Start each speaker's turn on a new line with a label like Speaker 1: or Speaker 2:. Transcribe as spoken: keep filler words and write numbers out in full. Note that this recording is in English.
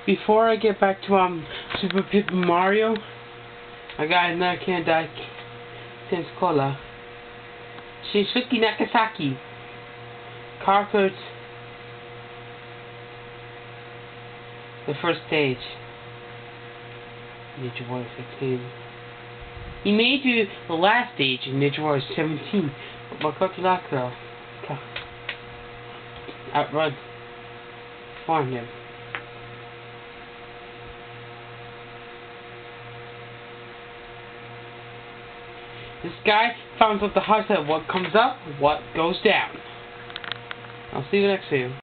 Speaker 1: before I get back to um Super Paper Mario, I got another can of Sense Cola. Shinsuke Nagasaki. Conquered the first stage. Ninja Warrior fifteen. He made you the last stage in Ninja Warrior seventeen. But Makoto Nakano outrun farmed him. This guy finds out the house that what comes up, what goes down. I'll see you next video.